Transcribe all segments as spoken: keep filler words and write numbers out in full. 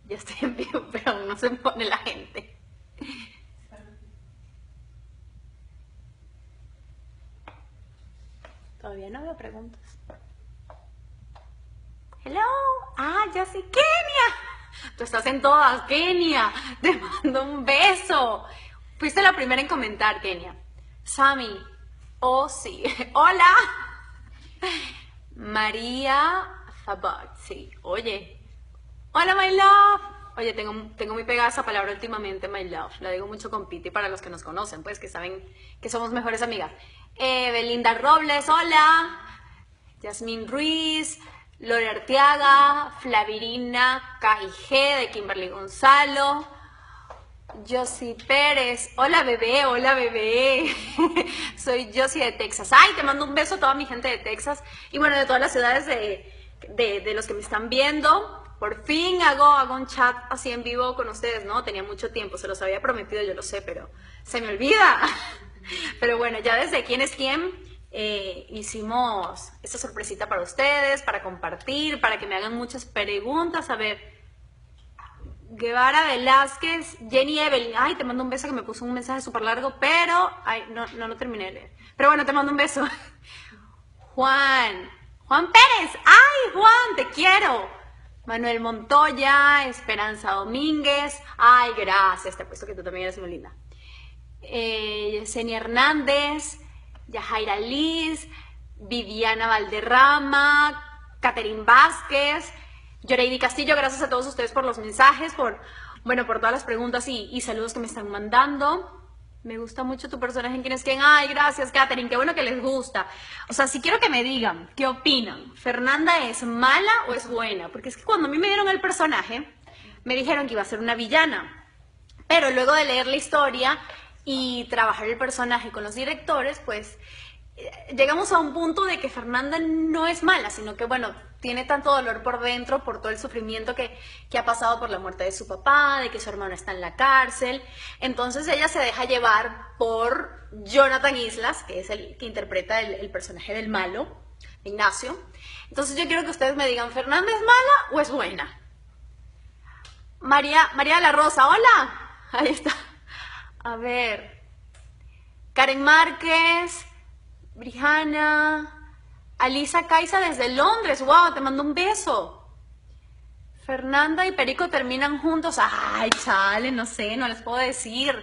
Ya estoy en vivo, pero aún no se pone la gente. Todavía no veo preguntas. Hello. Ah, ya sí, Kenia. Tú estás en todas, Kenia. Te mando un beso. Fuiste la primera en comentar, Kenia. Sammy. Oh, sí. Hola. María Fabat. Sí. Oye. Hola, my love. Oye, tengo, tengo muy pegada esa palabra últimamente, my love. La digo mucho con Piti para los que nos conocen, pues que saben que somos mejores amigas. Eh, Belinda Robles, hola. Yasmín Ruiz, Lore Arteaga, Flavirina K I G de Kimberly Gonzalo, Josie Pérez, hola bebé, hola bebé, soy Josie de Texas. Ay, te mando un beso a toda mi gente de Texas y bueno, de todas las ciudades de, de, de los que me están viendo. Por fin hago, hago un chat así en vivo con ustedes, ¿no? Tenía mucho tiempo, se los había prometido, yo lo sé, pero se me olvida. Pero bueno, ya desde quién es quién, eh, hicimos esta sorpresita para ustedes, para compartir, para que me hagan muchas preguntas. A ver, Guevara Velázquez, Jenny Evelyn, ay, te mando un beso, que me puso un mensaje súper largo, pero, ay, no, no lo terminé de leer. Pero bueno, te mando un beso. Juan, Juan Pérez, ay, Juan, te quiero. Manuel Montoya, Esperanza Domínguez, ay, gracias, te apuesto que tú también eres muy linda. Eh, Yesenia Hernández, Yajaira Liz, Viviana Valderrama, Catherine Vázquez, Yoreidi Castillo, gracias a todos ustedes por los mensajes, por, bueno, por todas las preguntas y, y saludos que me están mandando. Me gusta mucho tu personaje en Quién es Quién. Ay, gracias, Catherine, qué bueno que les gusta. O sea, sí quiero que me digan, ¿qué opinan? ¿Fernanda es mala o es buena? Porque es que cuando a mí me dieron el personaje, me dijeron que iba a ser una villana. Pero luego de leer la historia y trabajar el personaje con los directores, pues llegamos a un punto de que Fernanda no es mala, sino que, bueno, tiene tanto dolor por dentro por todo el sufrimiento que, que ha pasado por la muerte de su papá, de que su hermano está en la cárcel. Entonces ella se deja llevar por Jonathan Islas, que es el que interpreta el, el personaje del malo, Ignacio. Entonces yo quiero que ustedes me digan, ¿Fernanda es mala o es buena? María, María de la Rosa, hola. Ahí está. A ver. Karen Márquez, Brijana, Alisa Caiza desde Londres, wow, te mando un beso. Fernanda y Perico terminan juntos, ay, chale, no sé, no les puedo decir.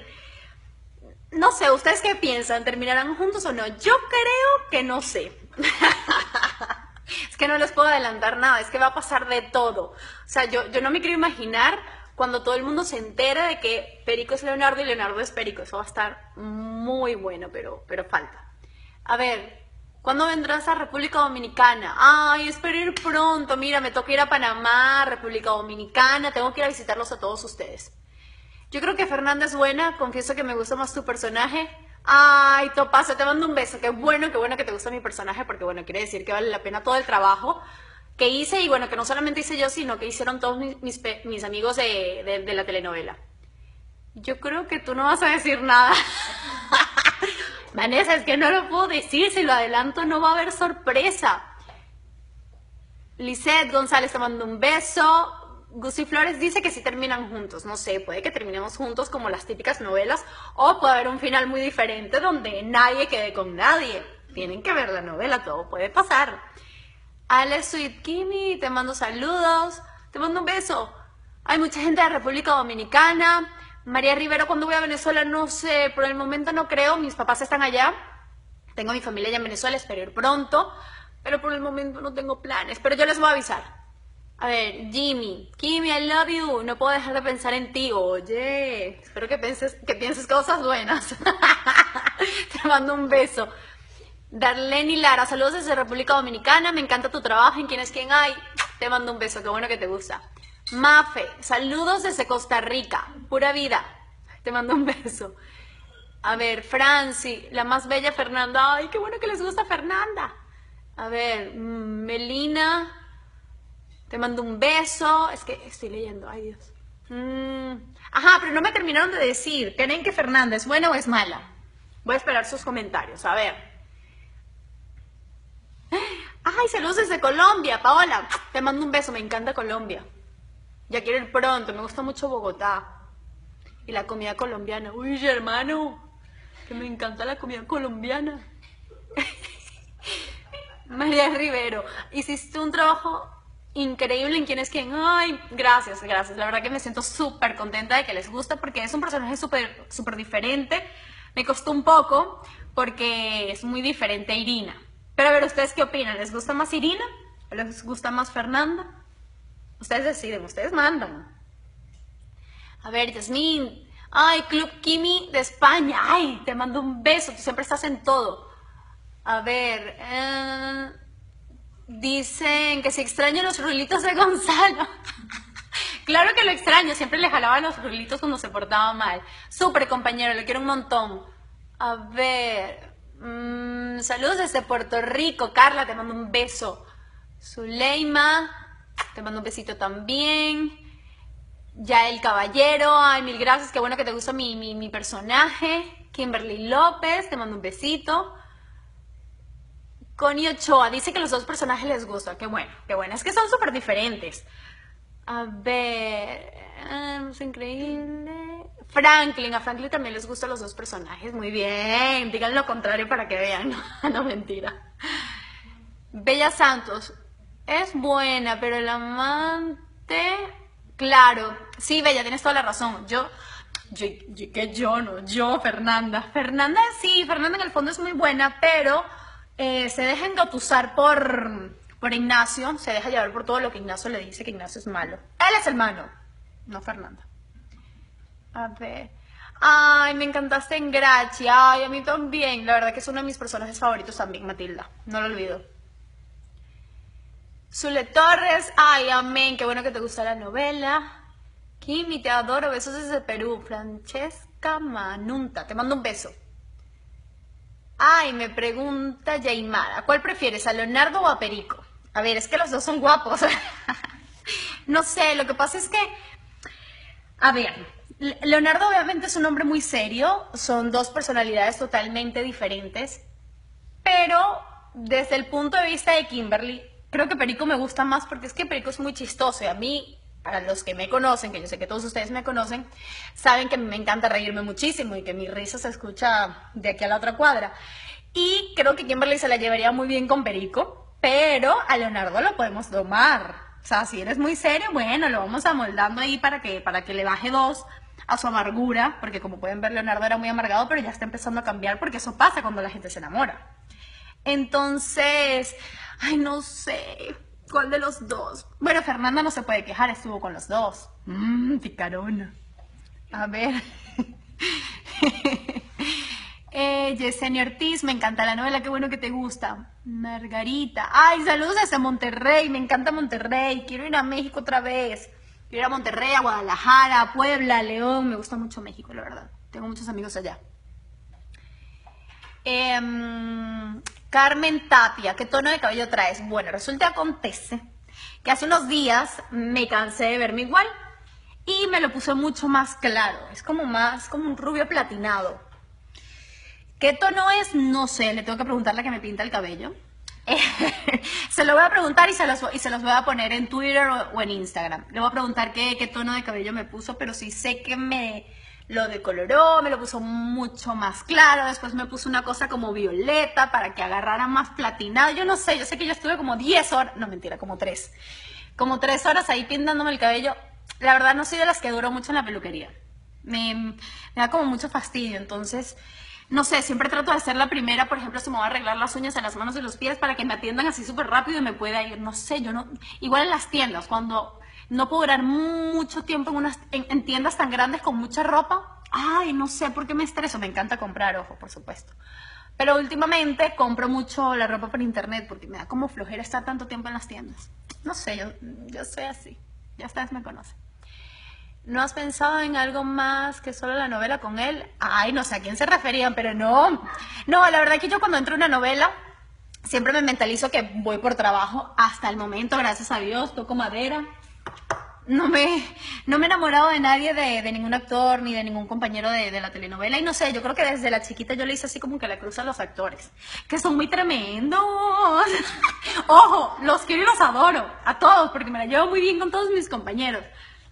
No sé, ¿ustedes qué piensan? ¿Terminarán juntos o no? Yo creo que no sé. Es que no les puedo adelantar nada, es que va a pasar de todo. O sea, yo, yo no me quiero imaginar cuando todo el mundo se entere de que Perico es Leonardo y Leonardo es Perico. Eso va a estar muy bueno, pero, pero falta. A ver, ¿cuándo vendrás a República Dominicana? Ay, espero ir pronto. Mira, me toca ir a Panamá, República Dominicana. Tengo que ir a visitarlos a todos ustedes. Yo creo que Fernanda es buena. Confieso que me gusta más tu personaje. Ay, Topazo, te mando un beso. Qué bueno, qué bueno que te gusta mi personaje, porque bueno, quiere decir que vale la pena todo el trabajo que hice. Y bueno, que no solamente hice yo, sino que hicieron todos mis, mis, mis amigos de, de, de la telenovela. Yo creo que tú no vas a decir nada. Vanessa, es que no lo puedo decir, si lo adelanto no va a haber sorpresa. Lisette González te mando un beso. Gusi Flores dice que sí terminan juntos. No sé, puede que terminemos juntos como las típicas novelas, o puede haber un final muy diferente donde nadie quede con nadie. Tienen que ver la novela, todo puede pasar. Ale Sweet Kimi, te mando saludos. Te mando un beso. Hay mucha gente de República Dominicana. María Rivero, ¿cuándo voy a Venezuela? No sé, por el momento no creo, mis papás están allá, tengo mi familia allá en Venezuela, espero ir pronto, pero por el momento no tengo planes, pero yo les voy a avisar. A ver, Jimmy, Kimi, I love you, no puedo dejar de pensar en ti, oye, espero que pienses, que pienses cosas buenas. Te mando un beso. Darlene y Lara, saludos desde República Dominicana, me encanta tu trabajo, en Quién es Quién hay, te mando un beso, qué bueno que te gusta. Mafe, saludos desde Costa Rica, pura vida, te mando un beso. A ver, Franci, la más bella Fernanda, ay, qué bueno que les gusta Fernanda. A ver, Melina, te mando un beso, es que estoy leyendo, ay Dios. Mm. Ajá, pero no me terminaron de decir, ¿creen que Fernanda es buena o es mala? Voy a esperar sus comentarios, a ver. Ay, saludos desde Colombia, Paola, te mando un beso, me encanta Colombia. Ya quiero ir pronto, me gusta mucho Bogotá. Y la comida colombiana. Uy, hermano, que me encanta la comida colombiana. María Rivero, hiciste un trabajo increíble en Quién es Quién. Ay, gracias, gracias. La verdad que me siento súper contenta de que les guste porque es un personaje súper súper diferente. Me costó un poco porque es muy diferente a Irina. Pero a ver, ¿ustedes qué opinan? ¿Les gusta más Irina o les gusta más Fernanda? Ustedes deciden, ustedes mandan. A ver, Yasmín. Ay, Club Kimi de España. Ay, te mando un beso. Tú siempre estás en todo. A ver. Eh, dicen que si extraño los rulitos de Gonzalo. Claro que lo extraño. Siempre le jalaba los rulitos cuando se portaba mal. Súper compañero, lo quiero un montón. A ver. Mmm, saludos desde Puerto Rico. Carla, te mando un beso. Zuleima, te mando un besito también. Ya el Caballero, ay, mil gracias, qué bueno que te gusta mi, mi, mi personaje. Kimberly López, te mando un besito. Connie Ochoa, dice que los dos personajes les gustan, qué bueno, qué bueno, es que son súper diferentes. A ver, es increíble. Franklin, a Franklin también les gustan los dos personajes, muy bien, digan lo contrario para que vean, no, no mentira. Bella Santos, es buena, pero el amante... Claro, sí, Bella, tienes toda la razón. Yo, yo, yo, que yo no, yo, Fernanda. Fernanda, sí, Fernanda en el fondo es muy buena, pero eh, se deja engatusar por, por Ignacio, se deja llevar por todo lo que Ignacio le dice, que Ignacio es malo. Él es el malo, no Fernanda. A ver. Ay, me encantaste en Grachi. Ay, a mí también. La verdad que es uno de mis personajes favoritos también, Matilda. No lo olvido. Zule Torres, ay, amén, qué bueno que te gusta la novela. Kimi, te adoro, besos desde Perú. Francesca Manunta, te mando un beso. Ay, me pregunta Yaimara, ¿cuál prefieres, a Leonardo o a Perico? A ver, es que los dos son guapos. No sé, lo que pasa es que, a ver, Leonardo obviamente es un hombre muy serio, son dos personalidades totalmente diferentes, pero desde el punto de vista de Kimberly, creo que Perico me gusta más porque es que Perico es muy chistoso y a mí, para los que me conocen, que yo sé que todos ustedes me conocen, saben que me encanta reírme muchísimo y que mi risa se escucha de aquí a la otra cuadra. Y creo que Kimberly se la llevaría muy bien con Perico, pero a Leonardo lo podemos domar. O sea, si eres muy serio, bueno, lo vamos amoldando ahí para que, para que le baje dos a su amargura, porque como pueden ver, Leonardo era muy amargado, pero ya está empezando a cambiar porque eso pasa cuando la gente se enamora. Entonces... Ay, no sé. ¿Cuál de los dos? Bueno, Fernanda no se puede quejar, estuvo con los dos. Mmm, picarona. A ver. eh, Yesenia Ortiz, me encanta la novela, qué bueno que te gusta. Margarita. Ay, saludos desde Monterrey, me encanta Monterrey. Quiero ir a México otra vez. Quiero ir a Monterrey, a Guadalajara, a Puebla, a León. Me gusta mucho México, la verdad. Tengo muchos amigos allá. Eh, Carmen Tapia, ¿qué tono de cabello traes? Bueno, resulta acontece que hace unos días me cansé de verme igual y me lo puse mucho más claro. Es como más, como un rubio platinado. ¿Qué tono es? No sé, le tengo que preguntar a la que me pinta el cabello. Se lo voy a preguntar y se los, y se los voy a poner en Twitter o, o en Instagram. Le voy a preguntar qué, qué tono de cabello me puso, pero sí sé que me... lo decoloró, me lo puso mucho más claro, después me puso una cosa como violeta para que agarrara más platinado, yo no sé, yo sé que yo estuve como diez horas, no mentira, como tres, como tres horas ahí pintándome el cabello. La verdad no soy de las que duró mucho en la peluquería, me, me da como mucho fastidio, entonces, no sé, siempre trato de hacer la primera, por ejemplo, si me voy a arreglar las uñas en las manos y los pies para que me atiendan así súper rápido y me pueda ir, no sé, yo no, igual en las tiendas, cuando... no puedo durar mucho tiempo en, unas, en, en tiendas tan grandes con mucha ropa. Ay, no sé por qué me estreso. Me encanta comprar, ojo, por supuesto. Pero últimamente compro mucho la ropa por internet porque me da como flojera estar tanto tiempo en las tiendas. No sé, yo, yo soy así. Ya ustedes me conocen. ¿No has pensado en algo más que solo la novela con él? Ay, no sé a quién se referían, pero no. No, la verdad es que yo cuando entro en una novela siempre me mentalizo que voy por trabajo. Hasta el momento, gracias a Dios, toco madera. No me, no me he enamorado de nadie, de, de ningún actor, ni de ningún compañero de, de la telenovela. Y no sé, yo creo que desde la chiquita yo le hice así como que la cruz a los actores, que son muy tremendos. Ojo, los quiero y los adoro, a todos, porque me la llevo muy bien con todos mis compañeros.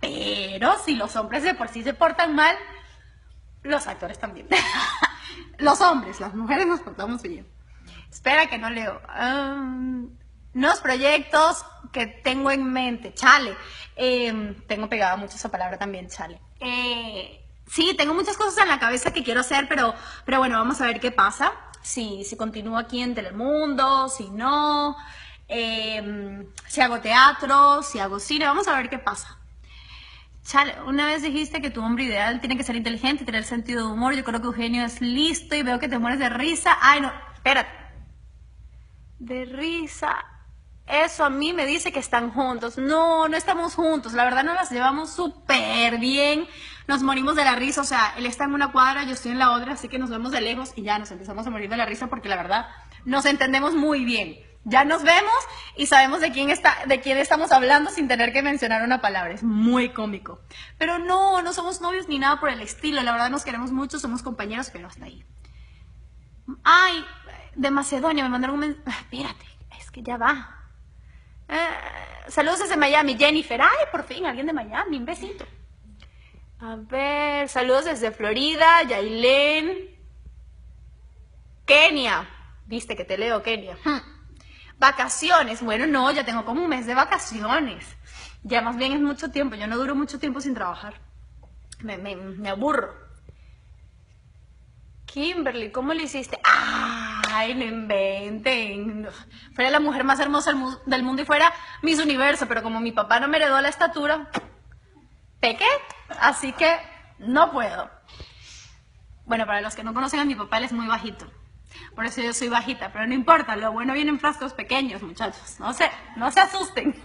pero si los hombres de por sí se portan mal, los actores también. Los hombres, las mujeres nos portamos bien. Espera que no leo. Um, nuevos proyectos que tengo en mente. Chale. Eh, tengo pegada mucho esa palabra también, chale. Eh, sí, tengo muchas cosas en la cabeza que quiero hacer, pero, pero bueno, vamos a ver qué pasa. Si, si continúo aquí en Telemundo, si no, eh, si hago teatro, si hago cine, vamos a ver qué pasa. Chale, una vez dijiste que tu hombre ideal tiene que ser inteligente y tener sentido de humor. Yo creo que Eugenio es listo y veo que te mueres de risa. Ay, no, espérate. De risa. Eso a mí me dice que están juntos. No, no estamos juntos. La verdad no las llevamos súper bien. Nos morimos de la risa. O sea, él está en una cuadra, yo estoy en la otra, así que nos vemos de lejos y ya nos empezamos a morir de la risa porque la verdad nos entendemos muy bien. Ya nos vemos y sabemos de quién está, de quién estamos hablando sin tener que mencionar una palabra. Es muy cómico. Pero no, no somos novios ni nada por el estilo. La verdad nos queremos mucho, somos compañeros, pero hasta ahí. Ay, de Macedonia me mandaron un mensaje. Espérate, es que ya va. Eh, saludos desde Miami, Jennifer. Ay, por fin, alguien de Miami, un besito. A ver, saludos desde Florida, Yailén. Kenia. Viste que te leo, Kenia. Hmm. Vacaciones, bueno, no, ya tengo como un mes de vacaciones. Ya más bien es mucho tiempo, yo no duro mucho tiempo sin trabajar. Me, me, me aburro. Kimberly, ¿cómo le hiciste? Ay, no inventen. Fuera la mujer más hermosa del mundo y fuera Miss Universo, pero como mi papá no me heredó la estatura, pequé, así que no puedo. Bueno, para los que no conocen a mi papá, él es muy bajito. Por eso yo soy bajita, pero no importa, lo bueno viene en frascos pequeños, muchachos. No se, no se asusten.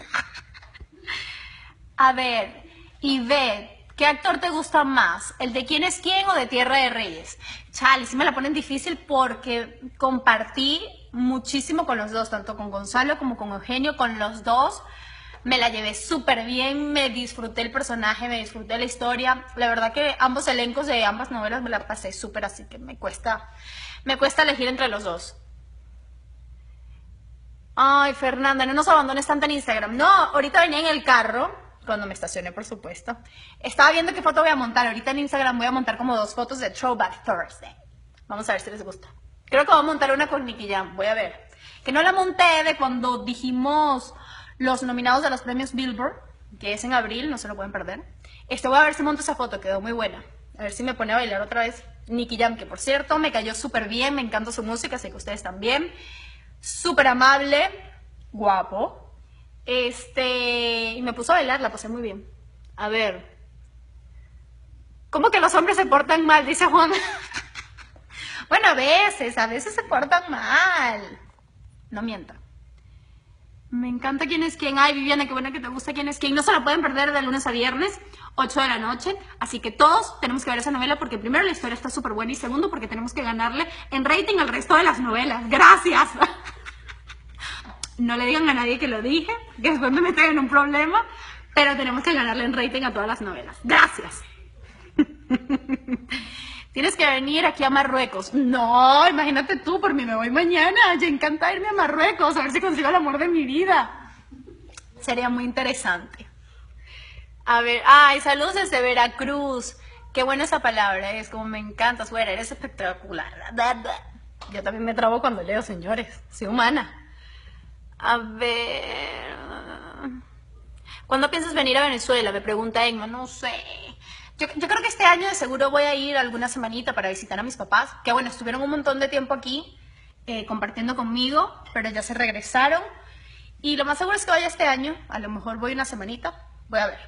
A ver, Ivette, ¿qué actor te gusta más? ¿El de Quién es quién o de Tierra de Reyes? Chale, sí me la ponen difícil porque compartí muchísimo con los dos, tanto con Gonzalo como con Eugenio, con los dos. Me la llevé súper bien, me disfruté el personaje, me disfruté la historia. La verdad que ambos elencos de ambas novelas me la pasé súper, así que me cuesta... Me cuesta elegir entre los dos. Ay, Fernanda, no nos abandones tanto en Instagram. No, ahorita venía en el carro, cuando me estacioné, por supuesto. Estaba viendo qué foto voy a montar. Ahorita en Instagram voy a montar como dos fotos de Throwback Thursday. Vamos a ver si les gusta. Creo que voy a montar una con Nicky Jam. Voy a ver. Que no la monté de cuando dijimos los nominados de los premios Billboard, que es en abril, no se lo pueden perder. Este, voy a ver si monto esa foto, quedó muy buena. A ver si me pone a bailar otra vez Nicky Jam, que por cierto me cayó súper bien, me encanta su música, sé que ustedes también. Súper amable, guapo. Este, y me puso a bailar, la pasé muy bien. A ver. ¿Cómo que los hombres se portan mal? Dice Juan. Bueno, a veces, a veces se portan mal. No mienta. Me encanta Quién es quién. Ay, Viviana, qué bueno que te gusta Quién es quién. No se la pueden perder de lunes a viernes, ocho de la noche. Así que todos tenemos que ver esa novela porque primero la historia está súper buena y segundo porque tenemos que ganarle en rating al resto de las novelas. ¡Gracias! No le digan a nadie que lo dije, que después me meten en un problema, pero tenemos que ganarle en rating a todas las novelas. ¡Gracias! Tienes que venir aquí a Marruecos. No, imagínate tú, por mí me voy mañana. Ya encanta irme a Marruecos, a ver si consigo el amor de mi vida. Sería muy interesante. A ver, ay, saludos desde Veracruz. Qué buena esa palabra, es como me encanta. Fuera, eres espectacular. Yo también me trabo cuando leo, señores. Soy humana. A ver... ¿Cuándo piensas venir a Venezuela? Me pregunta Emma. No sé... Yo, yo creo que este año de seguro voy a ir alguna semanita para visitar a mis papás, que bueno, estuvieron un montón de tiempo aquí eh, compartiendo conmigo, pero ya se regresaron. Y lo más seguro es que vaya este año, a lo mejor voy una semanita, voy a ver.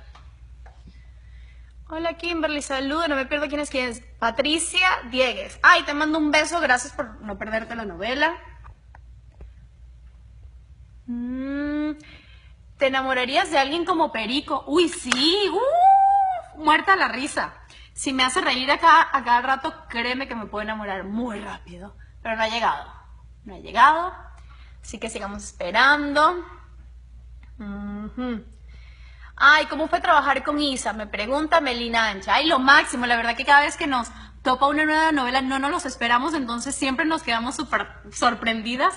Hola Kimberly, saludo, no me pierdo quién es quién es. Patricia Diegues. Ay, te mando un beso, gracias por no perderte la novela. Mm, ¿Te enamorarías de alguien como Perico? Uy, sí, uh. Muerta la risa. Si me hace reír acá a cada rato, créeme que me puedo enamorar muy rápido. Pero no ha llegado. No ha llegado. Así que sigamos esperando. Uh-huh. Ay, ¿cómo fue trabajar con Isa? Me pregunta Melina Ancha. Ay, lo máximo. La verdad que cada vez que nos topa una nueva novela no nos los esperamos. Entonces siempre nos quedamos súper sorprendidas.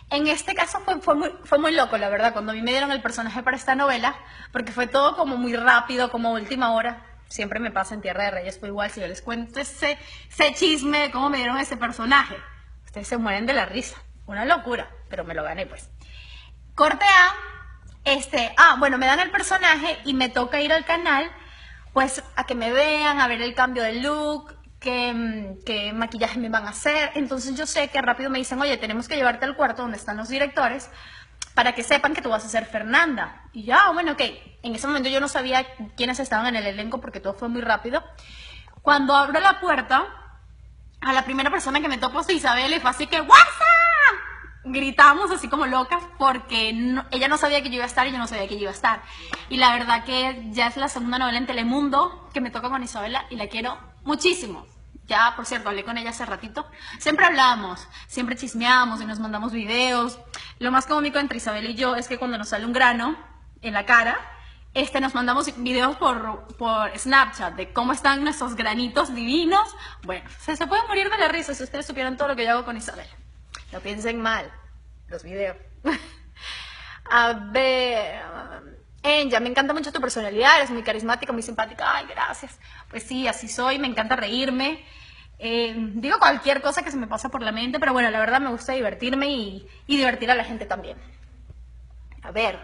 En este caso fue, fue, muy, fue muy loco, la verdad, cuando a mí me dieron el personaje para esta novela, porque fue todo como muy rápido, como última hora. Siempre me pasa en Tierra de Reyes, fue igual. Si yo les cuento ese, ese chisme de cómo me dieron ese personaje, ustedes se mueren de la risa. Una locura, pero me lo gané pues. Corte A, este, ah, bueno, me dan el personaje y me toca ir al canal, pues a que me vean, a ver el cambio de look, qué, qué maquillaje me van a hacer. Entonces yo sé que rápido me dicen, oye, tenemos que llevarte al cuarto donde están los directores para que sepan que tú vas a ser Fernanda. Y ya, bueno, ok. En ese momento yo no sabía quiénes estaban en el elenco porque todo fue muy rápido. Cuando abro la puerta, a la primera persona que me topó es Isabel y fue así que ¡WhatsApp! Gritamos así como locas porque no, ella no sabía que yo iba a estar y yo no sabía que yo iba a estar. Y la verdad que ya es la segunda novela en Telemundo que me toca con Isabela y la quiero muchísimo. Ya, por cierto, hablé con ella hace ratito. Siempre hablamos, siempre chismeamos y nos mandamos videos. Lo más cómico entre Isabel y yo es que cuando nos sale un grano en la cara, este, nos mandamos videos por, por Snapchat de cómo están nuestros granitos divinos. Bueno, se, se pueden morir de la risa si ustedes supieran todo lo que yo hago con Isabel. No piensen mal, los videos. A ver, Enya, me encanta mucho tu personalidad, eres muy carismática, muy simpática. Ay, gracias. Pues sí, así soy, me encanta reírme. Eh, digo cualquier cosa que se me pasa por la mente, pero bueno, la verdad me gusta divertirme y, y divertir a la gente también. A ver.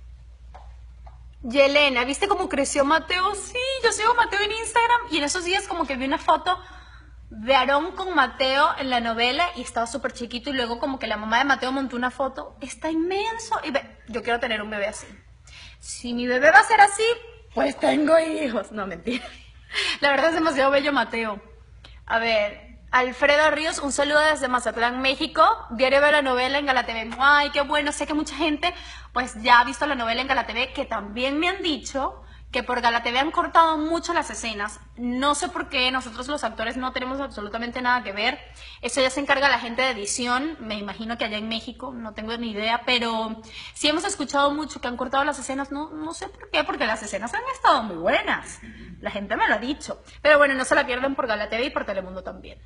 Yelena, ¿viste cómo creció Mateo? Sí, yo sigo a Mateo en Instagram y en esos días como que vi una foto de Aarón con Mateo en la novela y estaba súper chiquito y luego como que la mamá de Mateo montó una foto. Está inmenso y ve, yo quiero tener un bebé así. Si mi bebé va a ser así, pues tengo hijos. No, mentira. La verdad es demasiado bello Mateo. A ver, Alfredo Ríos, un saludo desde Mazatlán, México. Diario de la novela en Gala T V. Ay, qué bueno. Sé que mucha gente pues ya ha visto la novela en Gala T V, que también me han dicho que por Gala T V han cortado mucho las escenas. No sé por qué, nosotros los actores no tenemos absolutamente nada que ver. Eso ya se encarga la gente de edición, me imagino que allá en México, no tengo ni idea, pero sí hemos escuchado mucho que han cortado las escenas, no, no sé por qué, porque las escenas han estado muy buenas. La gente me lo ha dicho. Pero bueno, no se la pierden por Gala T V y por Telemundo también.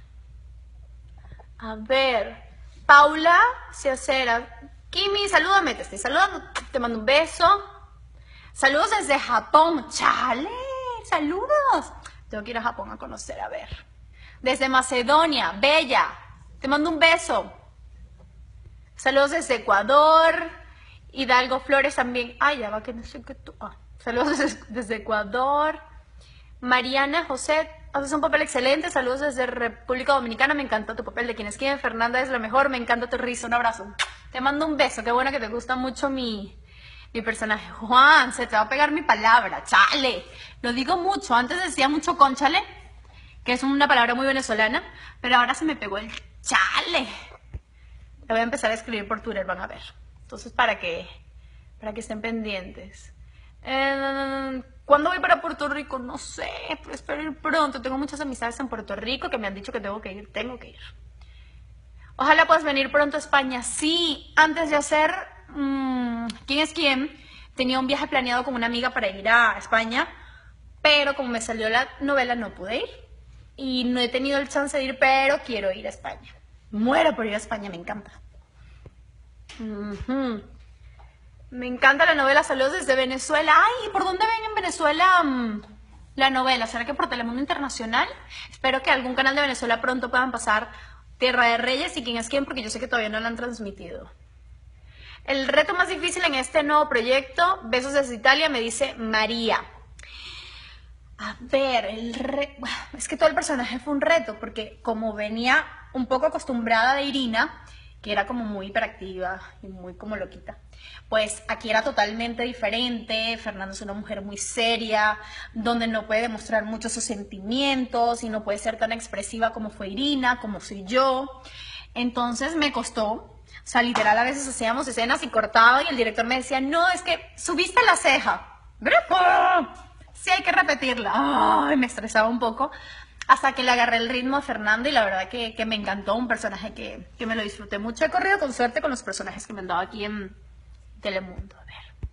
A ver, Paula Ciacera. Kimi, salúdame, te estoy saludando, te mando un beso. Saludos desde Japón. ¡Chale! ¡Saludos! Tengo que ir a Japón a conocer, a ver. Desde Macedonia, Bella. Te mando un beso. Saludos desde Ecuador. Hidalgo Flores también. Ay, ya va que no sé qué tú. Ah, saludos desde, desde Ecuador. Mariana José, haces un papel excelente. Saludos desde República Dominicana. Me encanta tu papel de quien es quien. Fernanda es la mejor. Me encanta tu risa. Un abrazo. Te mando un beso. Qué bueno que te gusta mucho mi... Mi personaje. Juan, se te va a pegar mi palabra, chale. Lo digo mucho, antes decía mucho cónchale, que es una palabra muy venezolana, pero ahora se me pegó el chale. La voy a empezar a escribir por Twitter, van a ver. Entonces, para que, para que estén pendientes. Eh, ¿Cuándo voy para Puerto Rico? No sé, pero espero ir pronto. Tengo muchas amistades en Puerto Rico que me han dicho que tengo que ir, tengo que ir. Ojalá puedas venir pronto a España. Sí, antes de hacer... Mmm, ¿Quién es quién? Tenía un viaje planeado con una amiga para ir a España, pero como me salió la novela no pude ir y no he tenido el chance de ir, pero quiero ir a España. Muero por ir a España, me encanta. Uh-huh. Me encanta la novela. Saludos desde Venezuela. Ay, ¿por dónde ven en Venezuela um, la novela? ¿Será que por Telemundo Internacional? Espero que algún canal de Venezuela pronto puedan pasar Tierra de Reyes y Quién es quién, porque yo sé que todavía no la han transmitido. El reto más difícil en este nuevo proyecto, besos desde Italia, me dice María. A ver, el re... es que todo el personaje fue un reto, porque como venía un poco acostumbrada de Irina, que era como muy hiperactiva y muy como loquita, pues aquí era totalmente diferente. Fernanda es una mujer muy seria, donde no puede demostrar mucho sus sentimientos y no puede ser tan expresiva como fue Irina, como soy yo. Entonces me costó. O sea, literal, a veces hacíamos escenas y cortaba y el director me decía, no, es que subiste la ceja. Sí, hay que repetirla. Ay, me estresaba un poco hasta que le agarré el ritmo a Fernando y la verdad que, que me encantó, un personaje que, que me lo disfruté mucho. He corrido con suerte con los personajes que me han dado aquí en Telemundo. A ver.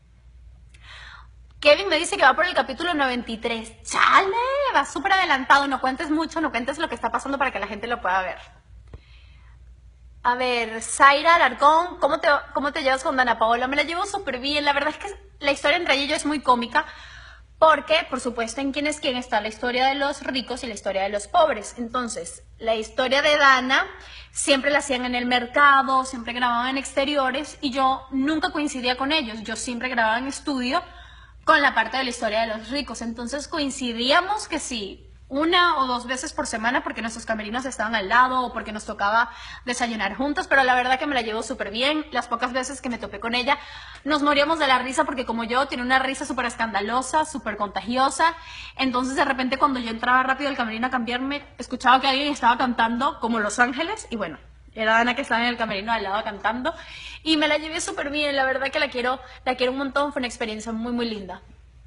Kevin me dice que va por el capítulo noventa y tres. ¡Chale! Va súper adelantado. No cuentes mucho, no cuentes lo que está pasando para que la gente lo pueda ver. A ver, Zaira Alarcón, ¿cómo te, ¿cómo te llevas con Dana Paola? Me la llevo súper bien. La verdad es que la historia entre ellos es muy cómica porque, por supuesto, en Quién es quién está la historia de los ricos y la historia de los pobres. Entonces, la historia de Dana siempre la hacían en el mercado, siempre grababan en exteriores y yo nunca coincidía con ellos. Yo siempre grababa en estudio con la parte de la historia de los ricos. Entonces coincidíamos que sí, una o dos veces por semana porque nuestros camerinos estaban al lado o porque nos tocaba desayunar juntos, pero la verdad que me la llevo súper bien. Las pocas veces que me topé con ella nos moríamos de la risa porque como yo tiene una risa súper escandalosa, súper contagiosa. Entonces de repente cuando yo entraba rápido al camerino a cambiarme, escuchaba que alguien estaba cantando como Los Ángeles y bueno, era Ana que estaba en el camerino al lado cantando y me la llevé súper bien. La verdad que la quiero, la quiero un montón, fue una experiencia muy muy linda.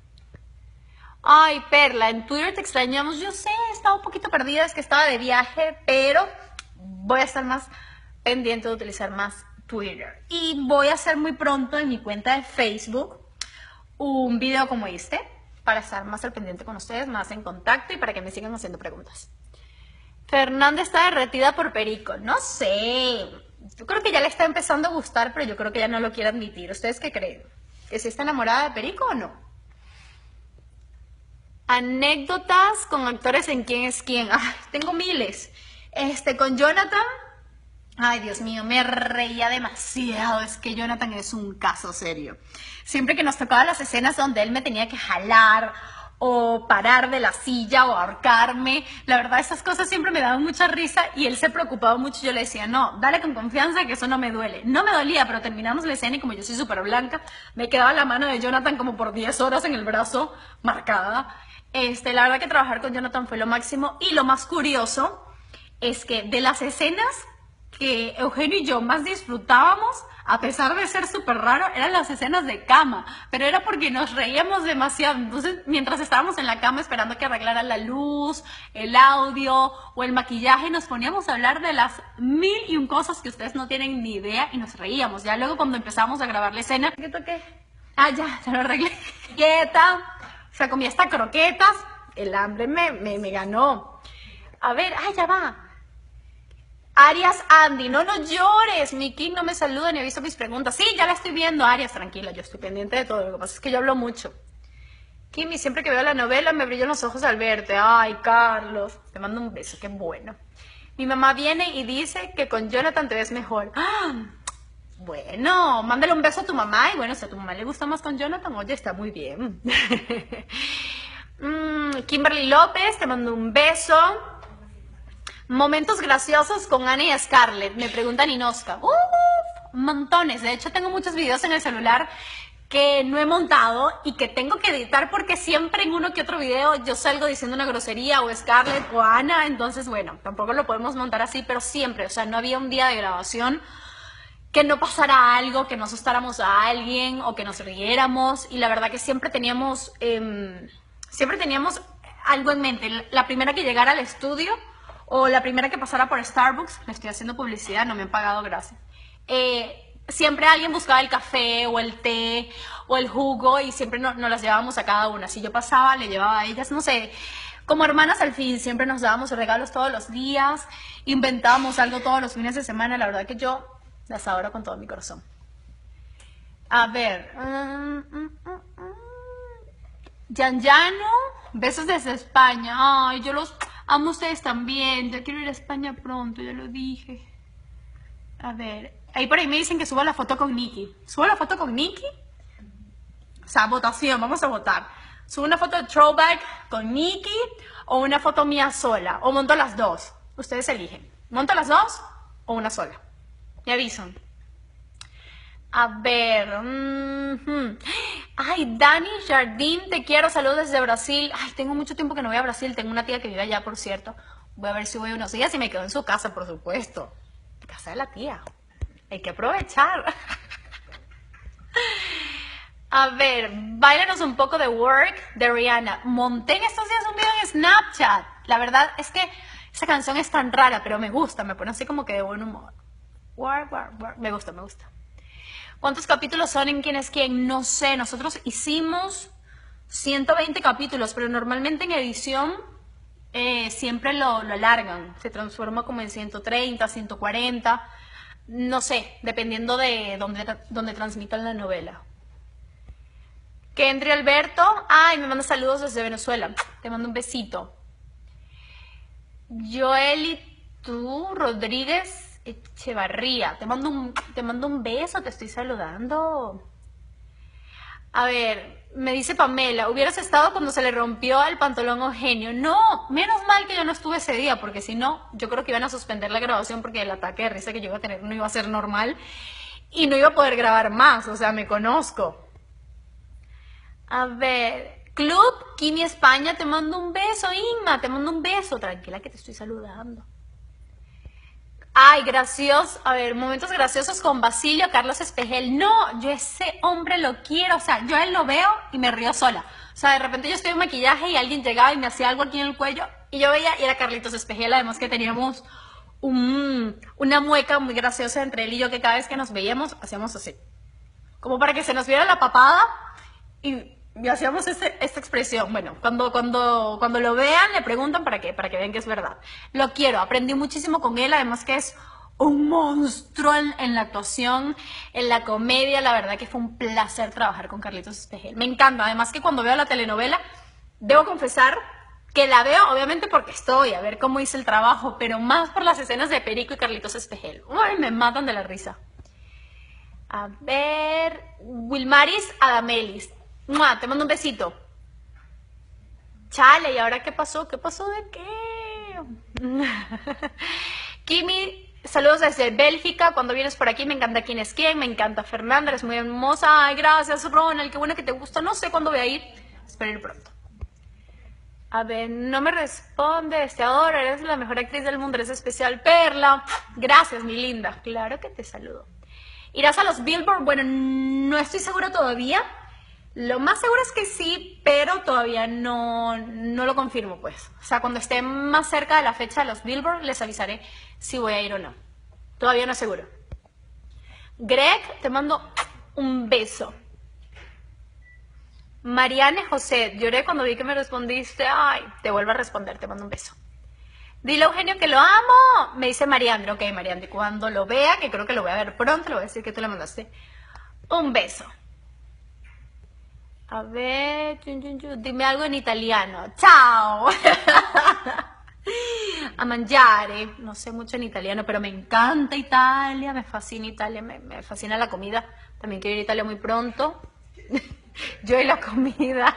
Ay, Perla, en Twitter te extrañamos. Yo sé, estaba un poquito perdida, es que estaba de viaje, pero voy a estar más pendiente de utilizar más Twitter. Y voy a hacer muy pronto en mi cuenta de Facebook un video como este, para estar más al pendiente con ustedes, más en contacto y para que me sigan haciendo preguntas. Fernanda está derretida por Perico. No sé, yo creo que ya le está empezando a gustar, pero yo creo que ya no lo quiere admitir. ¿Ustedes qué creen? ¿Que sí está enamorada de Perico o no? Anécdotas con actores en Quién es quién. Ay, tengo miles. Este, con Jonathan. Ay, Dios mío, me reía demasiado. Es que Jonathan es un caso serio. Siempre que nos tocaba las escenas donde él me tenía que jalar o parar de la silla o ahorcarme, la verdad esas cosas siempre me daban mucha risa y él se preocupaba mucho. Yo le decía, no, dale con confianza que eso no me duele. No me dolía, pero terminamos la escena y como yo soy súper blanca, me quedaba la mano de Jonathan como por diez horas en el brazo marcada. Este, la verdad que trabajar con Jonathan fue lo máximo y lo más curioso es que de las escenas que Eugenio y yo más disfrutábamos, a pesar de ser súper raro, eran las escenas de cama, pero era porque nos reíamos demasiado. Entonces, mientras estábamos en la cama esperando que arreglaran la luz, el audio o el maquillaje, nos poníamos a hablar de las mil y un cosas que ustedes no tienen ni idea y nos reíamos. Ya luego cuando empezamos a grabar la escena, ¿qué toqué? Ah, ya, se lo arreglé. Quieta. O sea, comí hasta croquetas, el hambre me, me, me ganó. A ver, ay, ya va. Arias Andy, no, no llores, mi King no me saluda ni ha visto mis preguntas. Sí, ya la estoy viendo, Arias, tranquila, yo estoy pendiente de todo, lo que pasa es que yo hablo mucho. Kimi, siempre que veo la novela me brillan los ojos al verte. Ay, Carlos, te mando un beso, qué bueno. Mi mamá viene y dice que con Jonathan te ves mejor. ¡Ah! Bueno, mándale un beso a tu mamá y bueno, si a tu mamá le gusta más con Jonathan, oye, está muy bien. mm, Kimberly López, te mando un beso. Momentos graciosos con Ana y Scarlett, me pregunta Ninoska. Uf, montones, de hecho tengo muchos videos en el celular que no he montado y que tengo que editar porque siempre en uno que otro video yo salgo diciendo una grosería o Scarlett o Ana, entonces bueno, tampoco lo podemos montar así, pero siempre, o sea, no había un día de grabación que no pasara algo, que no asustáramos a alguien o que nos riéramos y la verdad que siempre teníamos, eh, siempre teníamos algo en mente. La primera que llegara al estudio o la primera que pasara por Starbucks, le estoy haciendo publicidad, no me han pagado, gracias. Eh, siempre alguien buscaba el café o el té o el jugo y siempre nos, nos las llevábamos a cada una. Si yo pasaba, le llevaba a ellas, no sé, como hermanas al fin, siempre nos dábamos regalos todos los días, inventábamos algo todos los fines de semana, la verdad que yo las adoro con todo mi corazón. A ver. Um, um, um, um. Yanjano, besos desde España. Ay, yo los amo a ustedes también. Yo quiero ir a España pronto, ya lo dije. A ver. Ahí por ahí me dicen que suba la foto con Nikki. ¿Subo la foto con Nikki? O sea, votación, vamos a votar. ¿Subo una foto de throwback con Nikki o una foto mía sola? ¿O monto las dos? Ustedes eligen. ¿Monto las dos o una sola? Me avisan. A ver. Mm-hmm. Ay, Dani Jardín, te quiero. Saludos desde Brasil. Ay, tengo mucho tiempo que no voy a Brasil. Tengo una tía que vive allá, por cierto. Voy a ver si voy unos días y me quedo en su casa, por supuesto. Casa de la tía. Hay que aprovechar. A ver, báilanos un poco de Work de Rihanna. Monté en estos días un video en Snapchat. La verdad es que esa canción es tan rara, pero me gusta. Me pone así como que de buen humor. Work, work, work. Me gusta, me gusta. ¿Cuántos capítulos son en Quién es quién? No sé, nosotros hicimos ciento veinte capítulos, pero normalmente en edición eh, siempre lo, lo alargan, se transforma como en ciento treinta, ciento cuarenta. no sé, dependiendo de dónde, dónde transmitan la novela. Kendry Alberto, ay, me manda saludos desde Venezuela, te mando un besito. Joeli, tú, Rodríguez Echevarría, te mando un, te mando un beso, te estoy saludando. A ver, me dice Pamela, hubieras estado cuando se le rompió el pantalón a Eugenio. No, menos mal que yo no estuve ese día, porque si no, yo creo que iban a suspender la grabación porque el ataque de risa que yo iba a tener no iba a ser normal y no iba a poder grabar más, o sea, me conozco. A ver, Club Kimi España, te mando un beso, Inma, te mando un beso, tranquila que te estoy saludando. Ay, gracioso, a ver, momentos graciosos con Basilio Carlos Espejel. No, yo ese hombre lo quiero, o sea, yo a él lo veo y me río sola. O sea, de repente yo estoy en maquillaje y alguien llegaba y me hacía algo aquí en el cuello y yo veía y era Carlitos Espejel, además que teníamos un, una mueca muy graciosa entre él y yo que cada vez que nos veíamos hacíamos así. Como para que se nos viera la papada y... Y hacíamos ese, esta expresión. Bueno, cuando, cuando, cuando lo vean, le preguntan para qué, para que vean que es verdad. Lo quiero, aprendí muchísimo con él, además que es un monstruo en, en la actuación, en la comedia. La verdad que fue un placer trabajar con Carlitos Espejel. Me encanta, además que cuando veo la telenovela, debo confesar que la veo, obviamente porque estoy, a ver cómo hice el trabajo, pero más por las escenas de Perico y Carlitos Espejel. Uy, me matan de la risa. A ver, Wilmaris Adamelis. ¡Mua! Te mando un besito. Chale, ¿y ahora qué pasó? ¿Qué pasó de qué? Kimi, saludos desde Bélgica. Cuando vienes por aquí me encanta quién es quién. Me encanta Fernanda, eres muy hermosa. Ay, gracias, Ronald. Qué bueno que te gusta. No sé cuándo voy a ir. Espero ir pronto. A ver, no me responde. Te adoro, eres la mejor actriz del mundo. Eres especial, Perla. Gracias, mi linda. Claro que te saludo. ¿Irás a los Billboard? Bueno, no estoy segura todavía. Lo más seguro es que sí, pero todavía no, no lo confirmo, pues. O sea, cuando esté más cerca de la fecha de los Billboard, les avisaré si voy a ir o no. Todavía no es seguro. Greg, te mando un beso. Mariane José, lloré cuando vi que me respondiste. Ay, te vuelvo a responder, te mando un beso. Dile a Eugenio que lo amo. Me dice Mariandre. Ok, Mariandre, cuando lo vea, que creo que lo voy a ver pronto, le voy a decir que tú le mandaste un beso. A ver, chun, chun, chun, dime algo en italiano. Ciao. A mangiare. No sé mucho en italiano, pero me encanta Italia, me fascina Italia, me, me fascina la comida. También quiero ir a Italia muy pronto. Yo y la comida.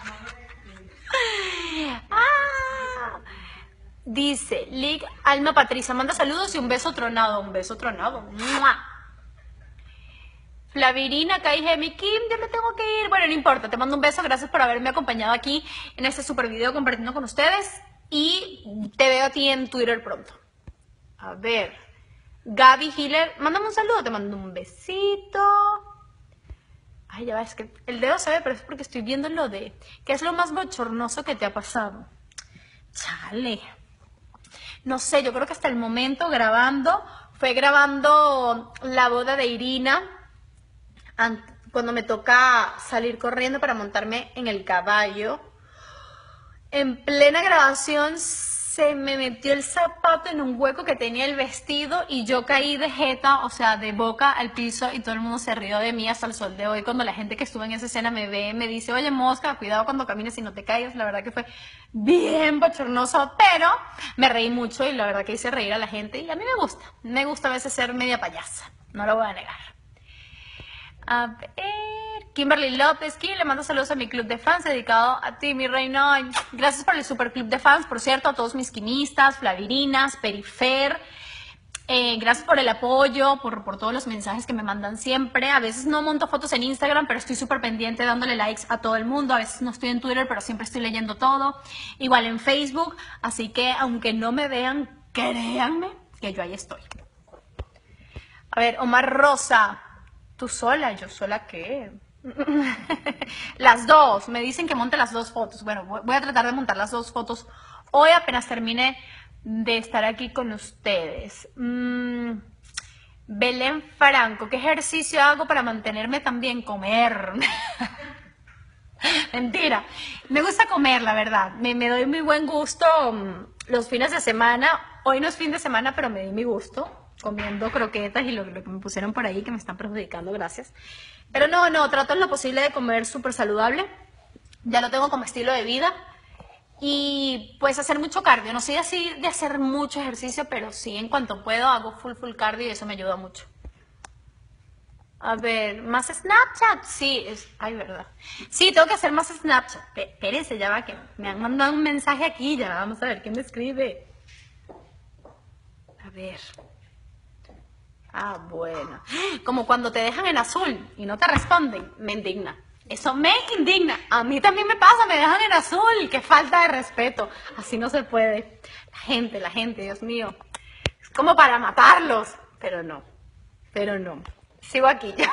Ah. Dice, Lig Alma Patricia, manda saludos y un beso tronado. Un beso tronado. ¡Mua! Flavirina, Kaihemi, Kim, ya me tengo que ir. Bueno, no importa, te mando un beso. Gracias por haberme acompañado aquí en este super video compartiendo con ustedes. Y te veo a ti en Twitter pronto. A ver, Gaby Hiller, mándame un saludo, te mando un besito. Ay, ya va, es que el dedo se ve, pero es porque estoy viendo lo de... ¿Qué es lo más bochornoso que te ha pasado? Chale. No sé, yo creo que hasta el momento grabando, fue grabando la boda de Irina, cuando me toca salir corriendo para montarme en el caballo. En plena grabación se me metió el zapato en un hueco que tenía el vestido y yo caí de jeta, o sea, de boca al piso, y todo el mundo se rió de mí hasta el sol de hoy. Cuando la gente que estuvo en esa escena me ve, me dice, oye, Mosca, cuidado cuando camines y no te caigas. La verdad que fue bien bochornoso, pero me reí mucho y la verdad que hice reír a la gente y a mí me gusta. Me gusta a veces ser media payasa, no lo voy a negar. A ver, Kimberly López, Kim, le mando saludos a mi club de fans dedicado a ti, mi reina. Gracias por el super club de fans, por cierto, a todos mis quimistas, Flavirinas, Perifer. Eh, gracias por el apoyo, por, por todos los mensajes que me mandan siempre. A veces no monto fotos en Instagram, pero estoy súper pendiente dándole likes a todo el mundo. A veces no estoy en Twitter, pero siempre estoy leyendo todo. Igual en Facebook, así que aunque no me vean, créanme que yo ahí estoy. A ver, Omar Rosa. ¿Tú sola? ¿Yo sola qué? Las dos. Me dicen que monte las dos fotos. Bueno, voy a tratar de montar las dos fotos hoy apenas termine de estar aquí con ustedes. Mm, Belén Franco. ¿Qué ejercicio hago para mantenerme también? Comer. Mentira. Me gusta comer, la verdad. Me, me doy muy buen gusto um, los fines de semana. Hoy no es fin de semana, pero me di mi gusto. comiendo croquetas y lo, lo que me pusieron por ahí que me están perjudicando, gracias. Pero no, no, trato en lo posible de comer súper saludable. Ya lo tengo como estilo de vida. Y pues hacer mucho cardio. No soy así de hacer mucho ejercicio, pero sí, en cuanto puedo hago full, full cardio y eso me ayuda mucho. A ver, ¿más Snapchat? Sí, es... Ay, verdad. Sí, tengo que hacer más Snapchat. Espérense, ya va, que me han mandado un mensaje aquí. Ya vamos a ver quién me escribe. A ver. Ah, bueno. Como cuando te dejan en azul y no te responden. Me indigna. Eso me indigna. A mí también me pasa, me dejan en azul. Qué falta de respeto. Así no se puede. La gente, la gente, Dios mío. Es como para matarlos. Pero no. Pero no. Sigo aquí ya.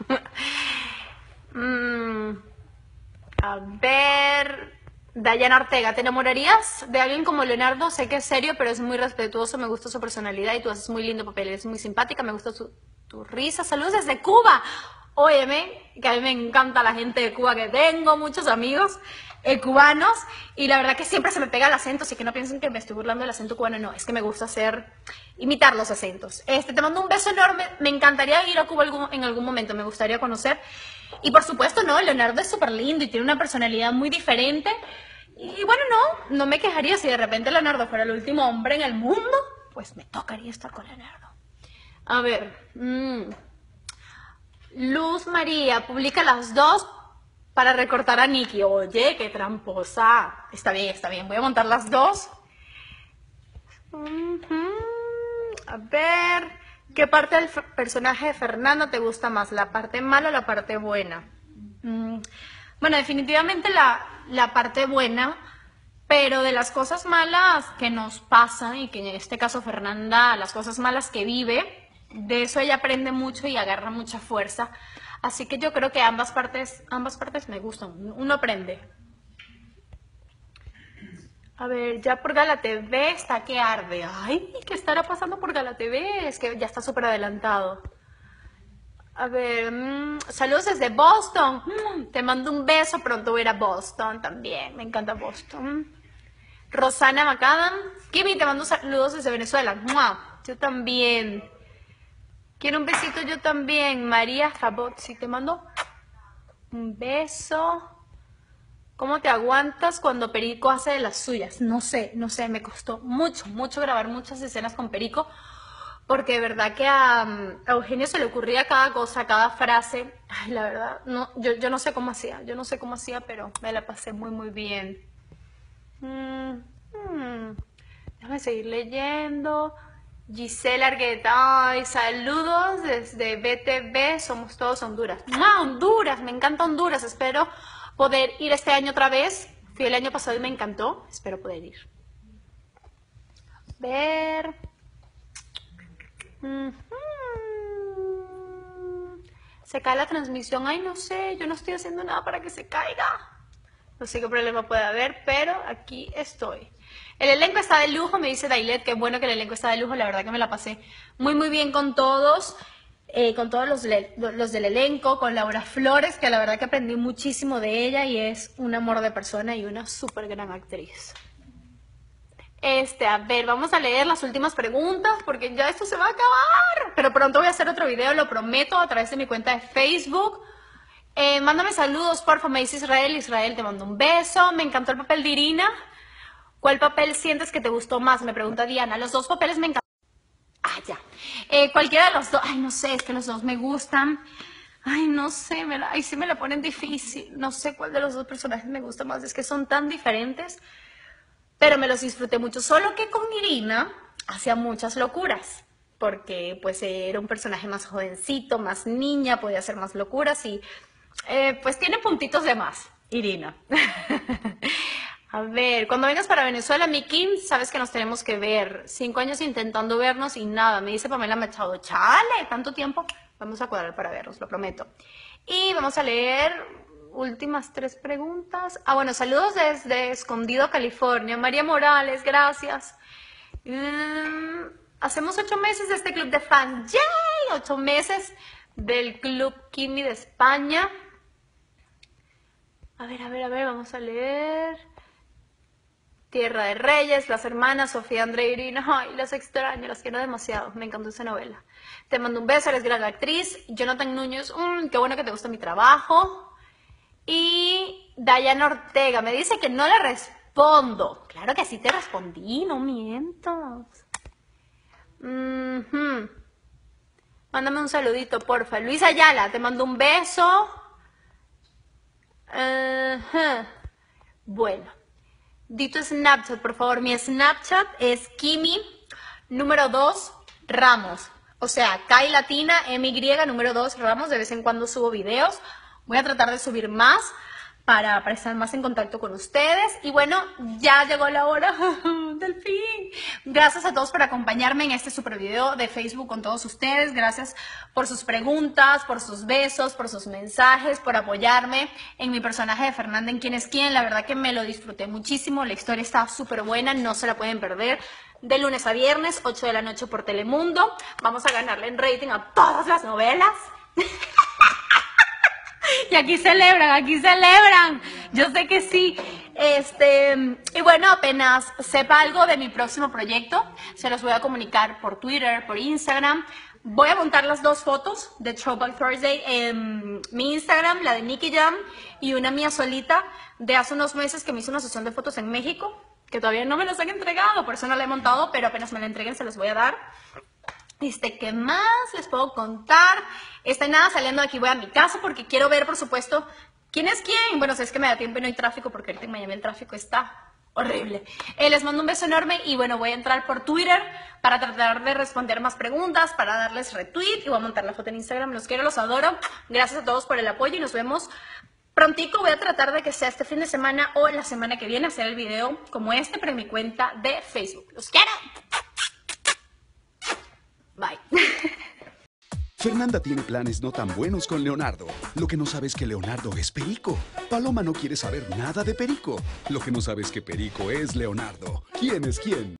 mm, a ver. Dayana Ortega, ¿te enamorarías de alguien como Leonardo? Sé que es serio, pero es muy respetuoso, me gusta su personalidad y tú haces muy lindo papel, eres muy simpática, me gusta su, tu risa. Saludos desde Cuba. Óyeme, que a mí me encanta la gente de Cuba, que tengo muchos amigos eh, cubanos y la verdad que siempre se me pega el acento, así que no piensen que me estoy burlando del acento cubano, no, es que me gusta hacer, imitar los acentos. Este, te mando un beso enorme, me encantaría ir a Cuba algún, en algún momento, me gustaría conocer. Y por supuesto, no, Leonardo es súper lindo y tiene una personalidad muy diferente. Y bueno, no, no me quejaría si de repente Leonardo fuera el último hombre en el mundo, pues me tocaría estar con Leonardo. A ver, mmm. Luz María, publica las dos para recortar a Nikki. Oye, qué tramposa. Está bien, está bien, voy a montar las dos. Uh-huh. A ver, ¿qué parte del personaje de Fernanda te gusta más? ¿La parte mala o la parte buena? Mm. Bueno, definitivamente la, la parte buena, pero de las cosas malas que nos pasan, y que en este caso Fernanda, las cosas malas que vive, de eso ella aprende mucho y agarra mucha fuerza. Así que yo creo que ambas partes, ambas partes me gustan, uno aprende. A ver, ya por Gala T V está que arde. Ay, ¿qué estará pasando por Gala T V? Es que ya está súper adelantado. A ver, mmm, saludos desde Boston. Mm, te mando un beso, pronto voy a ir a Boston también. Me encanta Boston. Rosana Macadam. Kimi, te mando saludos desde Venezuela. ¡Mua! Yo también. Quiero un besito yo también. María Jabot, sí, te mando un beso. ¿Cómo te aguantas cuando Perico hace de las suyas? No sé, no sé, me costó mucho, mucho grabar muchas escenas con Perico. Porque de verdad que a, a Eugenio se le ocurría cada cosa, cada frase. Ay, la verdad, no, yo, yo no sé cómo hacía, yo no sé cómo hacía, pero me la pasé muy, muy bien. Mm, mm. Déjame seguir leyendo. Gisela Argueta, ay, saludos desde B T V, somos todos Honduras. ¡Ah, Honduras! Me encanta Honduras, espero poder ir este año otra vez. Fui el año pasado y me encantó, espero poder ir. A ver... Uh-huh. Se cae la transmisión. Ay, no sé, yo no estoy haciendo nada para que se caiga. No sé qué problema puede haber, pero aquí estoy. El elenco está de lujo, me dice Dailet. Qué bueno que el elenco está de lujo. La verdad que me la pasé muy, muy bien con todos. Eh, con todos los, los del elenco, con Laura Flores, que la verdad que aprendí muchísimo de ella y es un amor de persona y una súper gran actriz. Este, a ver, vamos a leer las últimas preguntas porque ya esto se va a acabar. Pero pronto voy a hacer otro video, lo prometo, a través de mi cuenta de Facebook. Eh, mándame saludos, porfa, me dice Israel. Israel, te mando un beso. Me encantó el papel de Irina. ¿Cuál papel sientes que te gustó más? Me pregunta Diana. Los dos papeles me encantaron. Ah, ya. Eh, cualquiera de los dos. Ay, no sé, es que los dos me gustan. Ay, no sé, me la... Ay, sí me la ponen difícil. No sé cuál de los dos personajes me gusta más. Es que son tan diferentes. Pero me los disfruté mucho, solo que con Irina hacía muchas locuras, porque pues era un personaje más jovencito, más niña, podía hacer más locuras y eh, pues tiene puntitos de más, Irina. A ver, cuando vengas para Venezuela, mi Kim, sabes que nos tenemos que ver. Cinco años intentando vernos y nada, me dice Pamela Machado, chale, tanto tiempo, vamos a cuadrar para vernos, lo prometo. Y vamos a leer... últimas tres preguntas. Ah, bueno, saludos desde Escondido, California. María Morales, gracias. Mm, hacemos ocho meses de este club de fan. ¡Yay! Ocho meses del Club Kimi de España. A ver, a ver, a ver, vamos a leer. Tierra de Reyes, Las Hermanas, Sofía, Andrea y Irina. Ay, las extraño, las quiero demasiado. Me encantó esa novela. Te mando un beso, eres gran actriz. Jonathan Núñez, mmm, qué bueno que te gusta mi trabajo. Y Dayana Ortega me dice que no le respondo. Claro que sí te respondí, no mientas. Mm-hmm. Mándame un saludito, porfa. Luis Ayala, te mando un beso. Uh-huh. Bueno. Di tu Snapchat, por favor. Mi Snapchat es Kimi número dos Ramos. O sea, K y latina, M Y número dos Ramos. De vez en cuando subo videos. Voy a tratar de subir más para, para estar más en contacto con ustedes. Y bueno, ya llegó la hora del fin. Gracias a todos por acompañarme en este super video de Facebook con todos ustedes. Gracias por sus preguntas, por sus besos, por sus mensajes, por apoyarme en mi personaje de Fernanda en Quién es Quién. La verdad que me lo disfruté muchísimo. La historia está súper buena, no se la pueden perder. De lunes a viernes, ocho de la noche por Telemundo. Vamos a ganarle en rating a todas las novelas. Y aquí celebran, aquí celebran. Yo sé que sí. Este, y bueno, apenas sepa algo de mi próximo proyecto, se los voy a comunicar por Twitter, por Instagram. Voy a montar las dos fotos de Throwback Thursday en mi Instagram, la de Nicky Jam, y una mía solita de hace unos meses que me hice una sesión de fotos en México, que todavía no me las han entregado, por eso no la he montado, pero apenas me la entreguen se las voy a dar. Este, ¿qué más les puedo contar? Está nada saliendo de aquí, voy a mi casa porque quiero ver, por supuesto, quién es quién. Bueno, si es que me da tiempo y no hay tráfico porque ahorita en Miami el tráfico está horrible. Eh, les mando un beso enorme y bueno, voy a entrar por Twitter para tratar de responder más preguntas, para darles retweet y voy a montar la foto en Instagram. Los quiero, los adoro. Gracias a todos por el apoyo y nos vemos prontico. Voy a tratar de que sea este fin de semana o la semana que viene hacer el video como este, pero en mi cuenta de Facebook. ¡Los quiero! Bye. Fernanda tiene planes no tan buenos con Leonardo. Lo que no sabe es que Leonardo es Perico. Paloma no quiere saber nada de Perico. Lo que no sabe es que Perico es Leonardo. ¿Quién es quién?